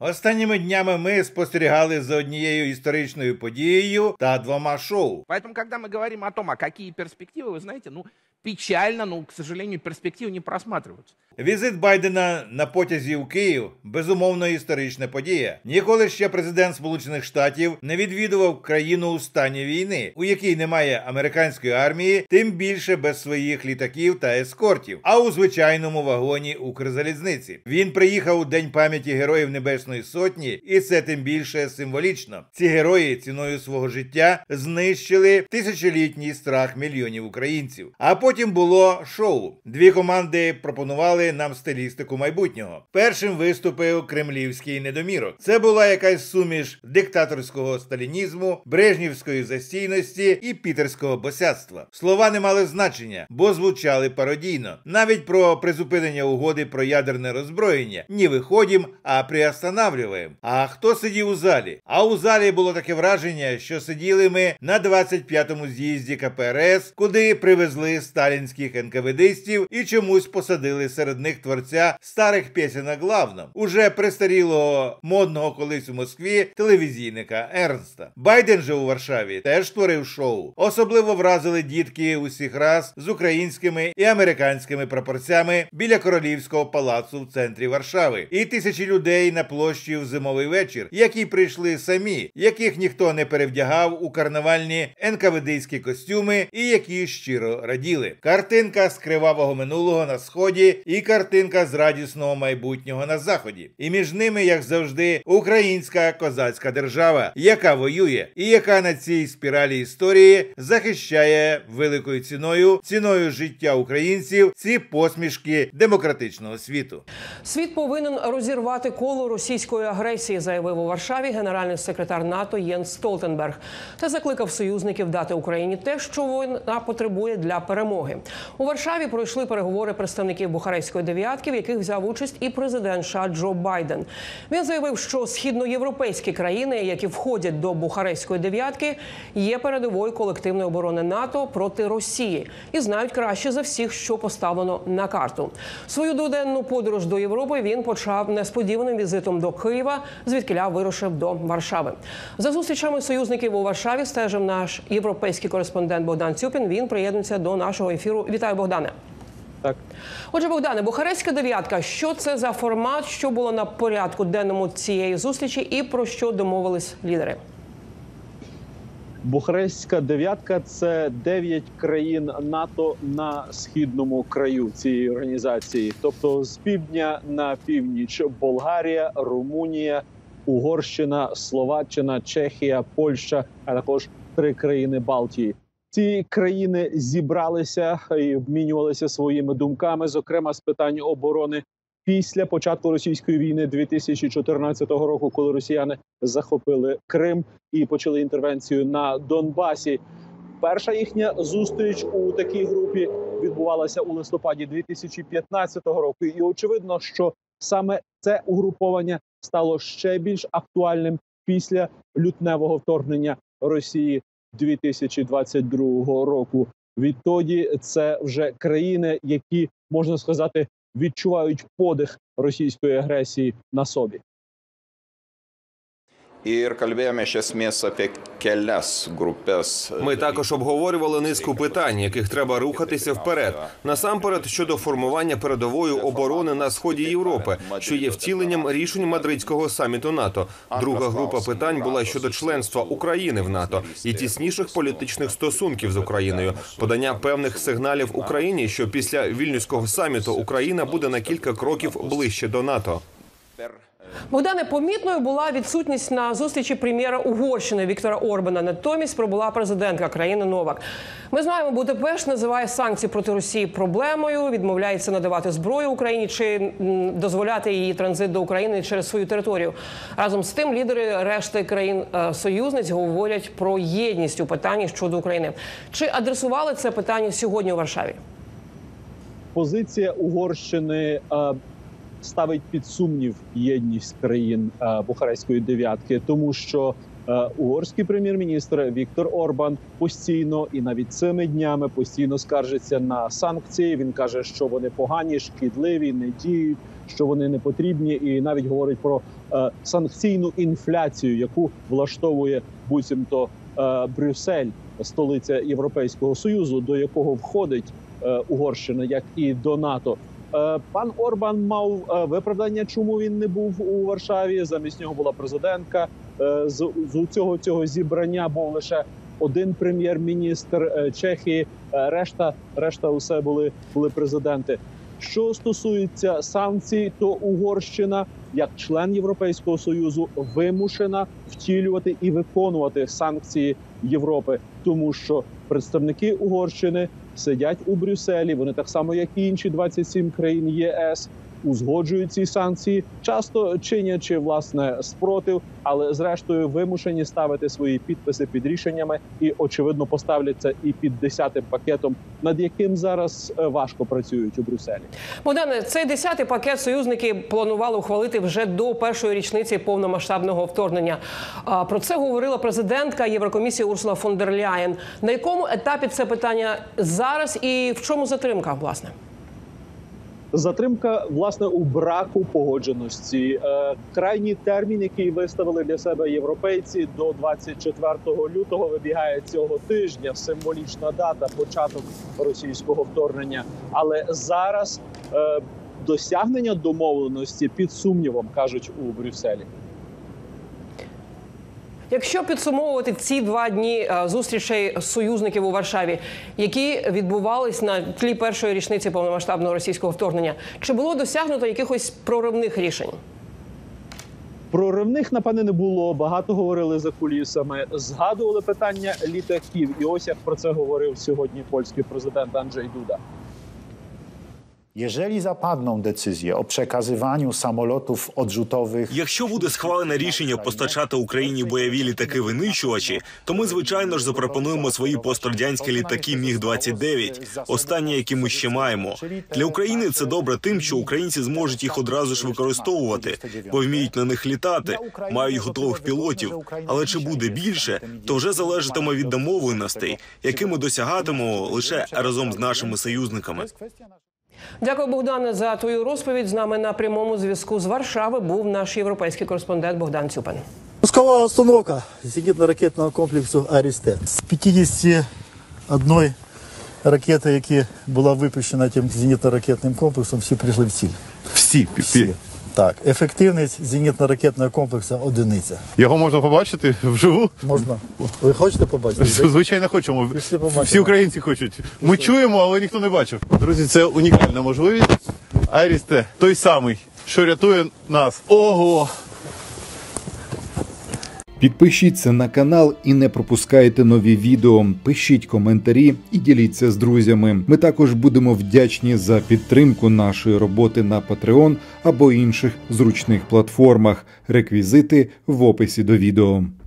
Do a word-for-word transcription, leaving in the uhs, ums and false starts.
Останніми днями ми спостерігали за однією історичною подією та двома шоу. Поэтому, когда мы говорим о том, а какие перспективы, вы знаете, ну, печально, но, к сожалению, перспективы не просматриваются. Візит Байдена на потязі у Київ – безумовно історична подія. Ніколи ще президент Сполучених Штатів не відвідував країну у стані війни, у якій немає американської армії, тим більше без своїх літаків та ескортів, а у звичайному вагоні Укрзалізниці. Він приїхав у День пам'яті Героїв Небесної Сотні, і це тим більше символічно. Ці герої ціною свого життя знищили тисячолітній страх мільйонів українців. А потім було шоу. Дві команди пропонували нам стилістику майбутнього. Першим виступив кремлівський недомірок. Це була якась суміш диктаторського сталінізму, брежнівської застійності і пітерського босяцтва. Слова не мали значення, бо звучали пародійно. Навіть про призупинення угоди про ядерне роззброєння. Не виходім, а приостанавливаємо. А хто сидів у залі? А у залі було таке враження, що сиділи ми на двадцять п'ятому з'їзді ка пе ер ес, куди привезли сталінських ен ка ве дистів і чомусь посадили серед них творця старих пісень на главном, уже престарілого модного колись у Москві телевізійника Ернста. Байден же у Варшаві теж творив шоу. Особливо вразили дітки усіх рас з українськими і американськими прапорцями біля Королівського палацу в центрі Варшави. І тисячі людей на площі в зимовий вечір, які прийшли самі, яких ніхто не перевдягав у карнавальні ен ка ве дистські костюми і які щиро раділи. Картинка з кривавого минулого на Сході і картинка з радісного майбутнього на Заході. І між ними, як завжди, українська козацька держава, яка воює і яка на цій спіралі історії захищає великою ціною, ціною життя українців, ці посмішки демократичного світу. Світ повинен розірвати коло російської агресії, заявив у Варшаві генеральний секретар НАТО Єнс Столтенберг та закликав союзників дати Україні те, що вона потребує для перемоги. У Варшаві пройшли переговори представників Бухарестської дев'ятки, в яких взяв участь і президент США Джо Байден. Він заявив, що східноєвропейські країни, які входять до Бухарестської дев'ятки, є передовою колективної оборони НАТО проти Росії і знають краще за всіх, що поставлено на карту. Свою дводенну подорож до Європи він почав несподіваним візитом до Києва, звідкиля вирушив до Варшави. За зустрічами союзників у Варшаві стежив наш європейський кореспондент Богдан Цюпін. Він приєднується до нашого ефіру. Вітаю, Богдане. Так. Отже, Богдане, Бухарестська дев'ятка. Що це за формат, що було на порядку денному цієї зустрічі і про що домовились лідери? Бухарестська дев'ятка – це дев'ять країн НАТО на східному краю цієї організації. Тобто з півдня на північ – Болгарія, Румунія, Угорщина, Словаччина, Чехія, Польща, а також три країни Балтії. Ці країни зібралися і обмінювалися своїми думками, зокрема з питань оборони, після початку російської війни дві тисячі чотирнадцятого року, коли росіяни захопили Крим і почали інтервенцію на Донбасі. Перша їхня зустріч у такій групі відбувалася у листопаді дві тисячі п'ятнадцятого року. І очевидно, що саме це угруповання стало ще більш актуальним після лютневого вторгнення Росії дві тисячі двадцять другого року. Відтоді це вже країни, які, можна сказати, відчувають подих російської агресії на собі. Ми також обговорювали низку питань, яких треба рухатися вперед. Насамперед, щодо формування передової оборони на сході Європи, що є втіленням рішень Мадридського саміту НАТО. Друга група питань була щодо членства України в НАТО і тісніших політичних стосунків з Україною. Подання певних сигналів Україні, що після Вільнюського саміту Україна буде на кілька кроків ближче до НАТО. Богдане, помітною була відсутність на зустрічі прем'єра Угорщини Віктора Орбана. Натомість прибула президентка країни Новак. Ми знаємо, Будапешт називає санкції проти Росії проблемою, відмовляється надавати зброю Україні чи дозволяти її транзит до України через свою територію. Разом з тим, лідери решти країн-союзниць говорять про єдність у питанні щодо України. Чи адресували це питання сьогодні у Варшаві? Позиція Угорщини ставить під сумнів єдність країн Бухарестської дев'ятки, тому що Угорський прем'єр-міністр Віктор Орбан постійно і навіть цими днями постійно скаржиться на санкції. Він каже, що вони погані, шкідливі, не діють, що вони не потрібні, і навіть говорить про е, санкційну інфляцію, яку влаштовує буцімто е, Брюссель, столиця Європейського Союзу, до якого входить е, Угорщина, як і до НАТО. Е, пан Орбан мав е, виправдання, чому він не був у Варшаві. Замість нього була президентка. Е, з, з цього цього зібрання був лише один прем'єр-міністр е, Чехії. Е, решта, решта усе були, були президенти. Що стосується санкцій, то Угорщина, як член Європейського Союзу, вимушена втілювати і виконувати санкції Європи, тому що представники Угорщини сидять у Брюсселі, вони так само, як і інші двадцять сім країн ЄС, узгоджують ці санкції, часто чинячи, власне, спротив, але зрештою вимушені ставити свої підписи під рішеннями і, очевидно, поставляться і під десятим пакетом, над яким зараз важко працюють у Брюсселі. Богдане, цей десятий пакет союзники планували ухвалити вже до першої річниці повномасштабного вторгнення. Про це говорила президентка Єврокомісії Урсула фон дер Ляєн. На якому етапі це питання зараз і в чому затримка, власне? Затримка, власне, у браку погодженості. Е, крайній термін, який виставили для себе європейці, до двадцять четвертого лютого вибігає цього тижня. Символічна дата, початок російського вторгнення. Але зараз е, досягнення домовленості під сумнівом, кажуть у Брюсселі. Якщо підсумовувати ці два дні зустрічей союзників у Варшаві, які відбувались на тлі першої річниці повномасштабного російського вторгнення, чи було досягнуто якихось проривних рішень? Проривних, напевне, не було. Багато говорили за кулісами. Згадували питання літаків. І ось як про це говорив сьогодні польський президент Анджей Дуда. Jeżeli zapadną decyzje o przekazywaniu samolotów odrzutowych... Якщо буде схвалене рішення постачати Україні бойові літаки-винищувачі, то ми, звичайно ж, запропонуємо свої пострадянські літаки Міг двадцять дев'ять, останні, які ми ще маємо. Для України це добре тим, що українці зможуть їх одразу ж використовувати, бо вміють на них літати, мають готових пілотів. Але чи буде більше, то вже залежатиме від домовленостей, які ми досягатимемо лише разом з нашими союзниками. Дякую, Богдане, за твою розповідь. З нами на прямому зв'язку з Варшави був наш європейський кореспондент Богдан Цюпин. Пускова установка зенітно-ракетного комплексу «Арісте». З п'ятдесят одної ракети, які була випущена тим зенітно-ракетним комплексом, всі прийшли в ціль. Всі? Всі. Так. Ефективність зенітно-ракетного комплексу – одиниця. Його можна побачити вживу? Можна. Ви хочете побачити? Звичайно, хочемо. Всі українці хочуть. Ми чуємо, але ніхто не бачив. Друзі, це унікальна можливість. Арісте, той самий, що рятує нас. Ого! Підпишіться на канал і не пропускайте нові відео. Пишіть коментарі і діліться з друзями. Ми також будемо вдячні за підтримку нашої роботи на Patreon або інших зручних платформах. Реквізити в описі до відео.